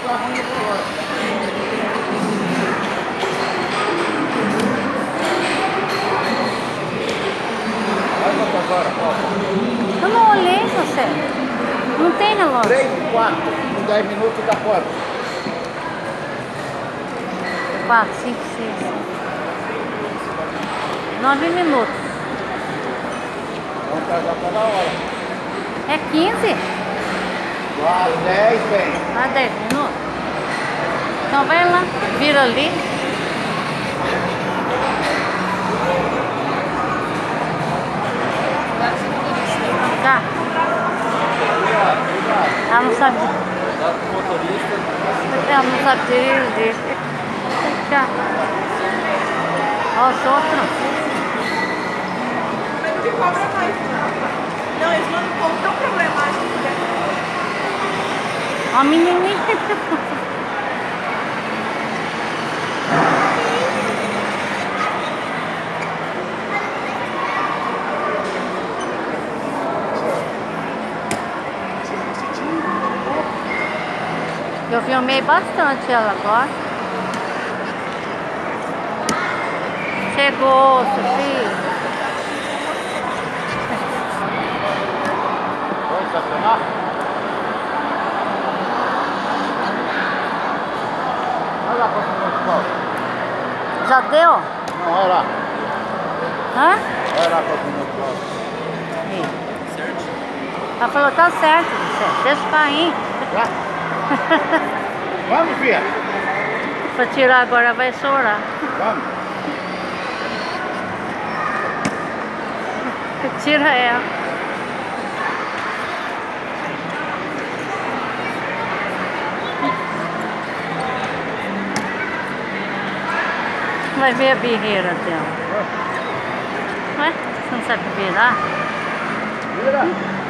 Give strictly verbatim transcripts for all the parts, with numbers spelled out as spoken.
Eu não olhei, você. Não tem relógio. três e quatro, com dez minutos da porta. quatro, cinco, seis, sete. nove minutos. Vamos casar para a hora. É quinze? Lá, dez, bem. Ah, dez minutos? Então vai lá, vira ali. Tá. Ela não sabe. Ela não sabe dirigir. Tá. Ó, os outros. Não, eles não ficam tão problemáticos. Ó, a menininha. Eu filmei bastante ela agora. Chegou, Sofia. Vamos estacionar? Olha lá para o sol. Já deu? Não, olha lá. Hã? Olha lá para o sol. Ela falou, tá certo, Vicente. Deixa o carrinho. Já? Vamos, filha. Pra tirar agora vai chorar. Vamos. Tira ela. Vai ver a birreira dela. Ué? Você não sabe virar? Vira.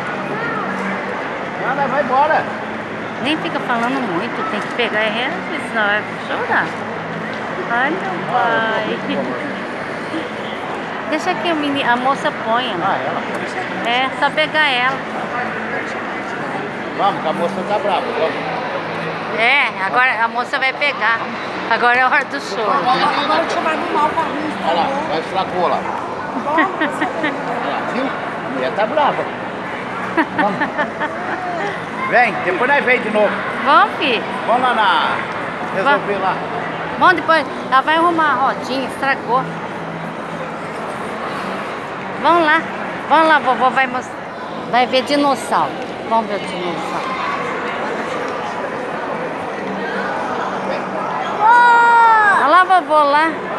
Anda, vai embora. Nem fica falando muito, tem que pegar e reagir, senão vai chorar. Ai, meu pai. Deixa que a, menina, a moça ponha. Ah, ela? É, só pegar ela. Vamos, que a moça tá brava. Vamos. É, agora a moça vai pegar. Agora é a hora do choro. Agora eu te vai arrumar o carrinho. Olha lá, vai estragou lá. Olha lá, viu? A mulher tá brava. Vamos. Vem, depois nós vem de novo. Vamos, filho. Vamos lá na... resolver lá. Vamos depois. Ela vai arrumar a rodinha, estragou. Vamos lá. Vamos lá, vovó vai mostrar. Vai ver dinossauro. Vamos ver o dinossauro. Olha lá, vovó lá.